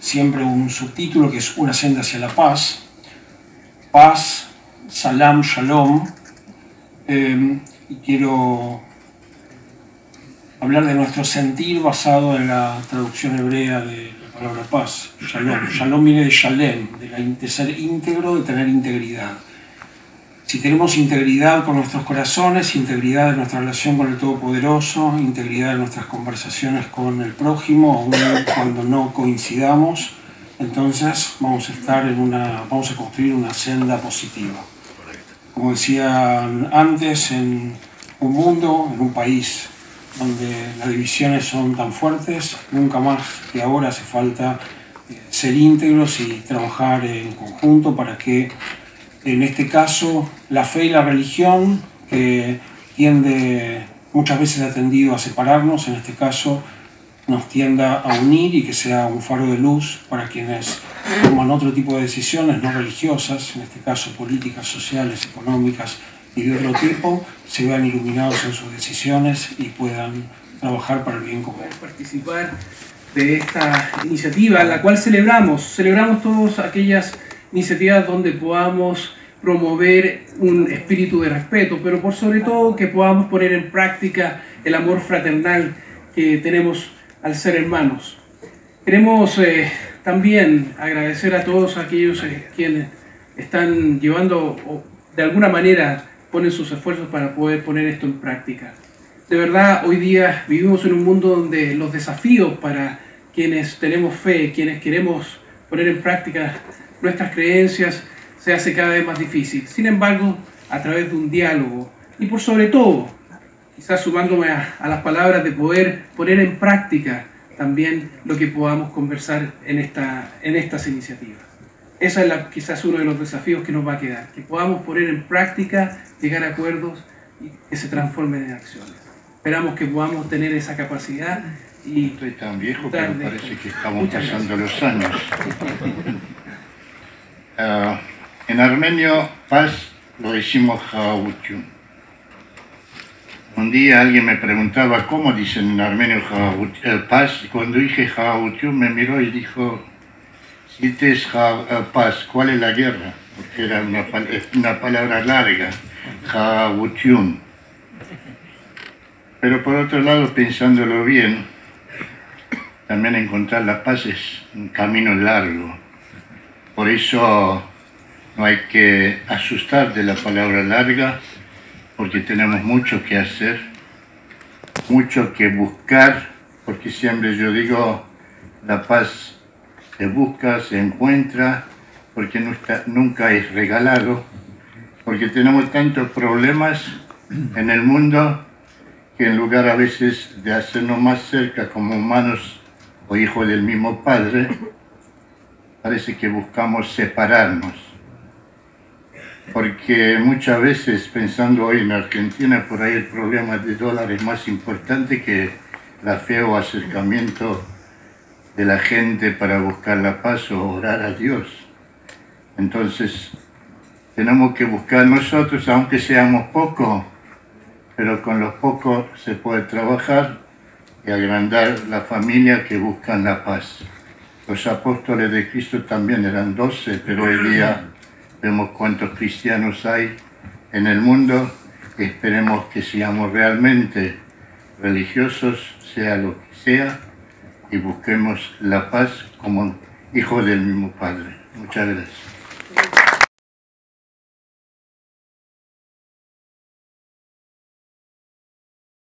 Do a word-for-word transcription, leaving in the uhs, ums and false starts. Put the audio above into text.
siempre un subtítulo que es Una senda hacia la paz. Paz, salam, shalom. Eh, y quiero hablar de nuestro sentir basado en la traducción hebrea de la palabra paz, shalom. Shalom viene de shalem, de, la, de ser íntegro, de tener integridad. Si tenemos integridad con nuestros corazones, integridad en nuestra relación con el Todopoderoso, integridad en nuestras conversaciones con el prójimo, aun cuando no coincidamos, entonces vamos a estar en una, vamos a construir una senda positiva. Como decía antes, en un mundo, en un país donde las divisiones son tan fuertes, nunca más que ahora hace falta ser íntegros y trabajar en conjunto para que, en este caso, la fe y la religión, que tiende, muchas veces ha tendido a separarnos, en este caso nos tienda a unir y que sea un faro de luz para quienes toman otro tipo de decisiones no religiosas, en este caso políticas, sociales, económicas y de otro tipo, se vean iluminados en sus decisiones y puedan trabajar para el bien común. Participar de esta iniciativa, la cual celebramos, celebramos todas aquellas iniciativas donde podamos promover un espíritu de respeto, pero por sobre todo que podamos poner en práctica el amor fraternal que tenemos al ser hermanos. Queremos eh, también agradecer a todos aquellos eh, quienes están llevando, o de alguna manera ponen sus esfuerzos para poder poner esto en práctica. De verdad, hoy día vivimos en un mundo donde los desafíos para quienes tenemos fe, quienes queremos poner en práctica nuestras creencias, se hace cada vez más difícil. Sin embargo, a través de un diálogo y por sobre todo, quizás sumándome a, a las palabras de poder poner en práctica también lo que podamos conversar en, esta, en estas iniciativas. Ese es la, quizás uno de los desafíos que nos va a quedar, que podamos poner en práctica, llegar a acuerdos y que se transformen en acciones. Esperamos que podamos tener esa capacidad y... Estoy tan viejo que me parece que estamos Muchas pasando gracias. los años. uh, en armenio, paz lo decimos Ha'avutyun. Un día alguien me preguntaba cómo dicen en armenio eh, paz, y cuando dije Ha'avutyun me miró y dijo: si este es ha, paz, ¿cuál es la guerra? Porque era una, una palabra larga, Ha'avutyun. Pero por otro lado, pensándolo bien, también encontrar la paz es un camino largo. Por eso no hay que asustar de la palabra larga, porque tenemos mucho que hacer, mucho que buscar, porque siempre yo digo, la paz se busca, se encuentra, porque nunca, nunca es regalado, porque tenemos tantos problemas en el mundo que en lugar a veces de hacernos más cerca como humanos o hijos del mismo Padre, parece que buscamos separarnos. Porque muchas veces, pensando hoy en Argentina, por ahí el problema de dólar es más importante que la fe o acercamiento de la gente para buscar la paz o orar a Dios. Entonces, tenemos que buscar nosotros, aunque seamos pocos, pero con los pocos se puede trabajar y agrandar la familia que buscan la paz. Los apóstoles de Cristo también eran doce, pero hoy día vemos cuántos cristianos hay en el mundo. Esperemos que seamos realmente religiosos, sea lo que sea, y busquemos la paz como hijos del mismo Padre. Muchas gracias.